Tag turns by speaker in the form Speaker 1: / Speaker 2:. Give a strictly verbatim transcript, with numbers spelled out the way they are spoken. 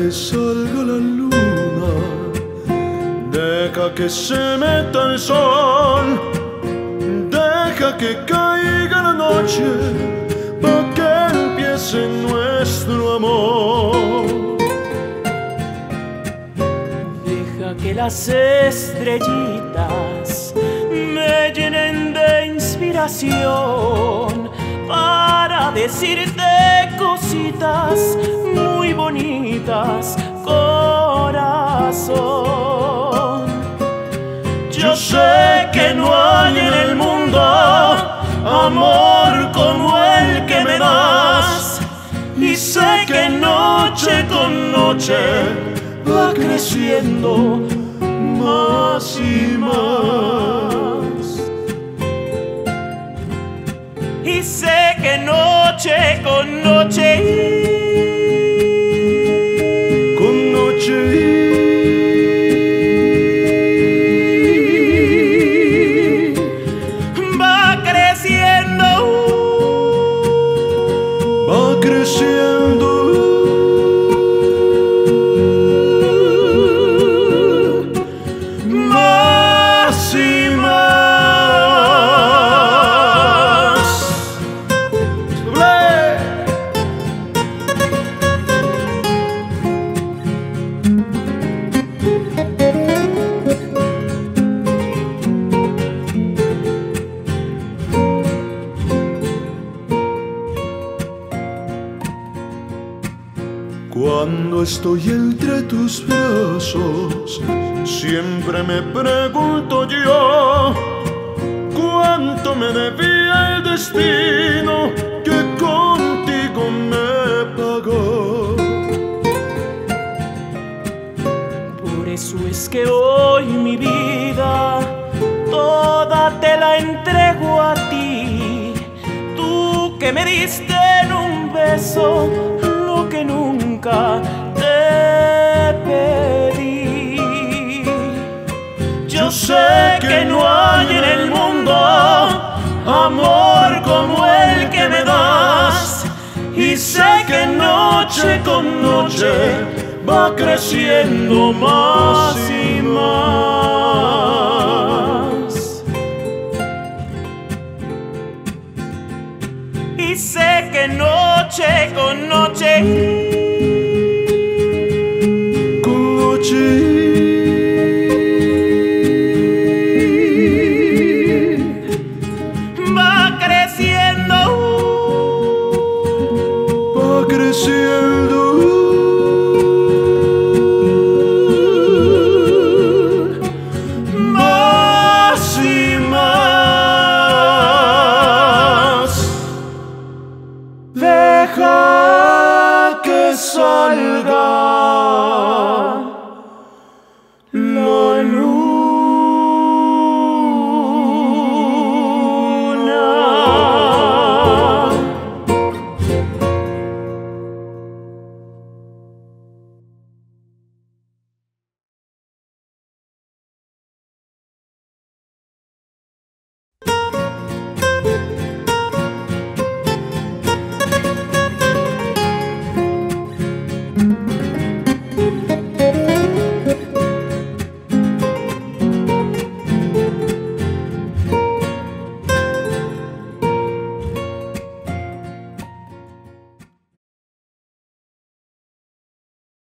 Speaker 1: que salga la luna, deja que se meta el sol, deja que caiga la noche, pa' que empiece nuestro amor.
Speaker 2: Deja que las estrellitas me llenen de inspiración para decirte cositas muy bonitas, corazón. Yo sé que no hay en el mundo amor como el que me das, y sé que noche con noche va creciendo más y más. Y sé que noche con noche,
Speaker 1: con noche
Speaker 2: va creciendo,
Speaker 1: va creciendo. Más y más. Cuando estoy entre tus brazos, siempre me pregunto yo cuánto me debía el destino que contigo me pagó.
Speaker 2: Por eso es que hoy mi vida toda te la entrego a ti, tú que me diste en un beso lo que nunca te pedí. Yo sé que no hay en el mundo amor como el que me das, y sé que noche con noche va creciendo más y más.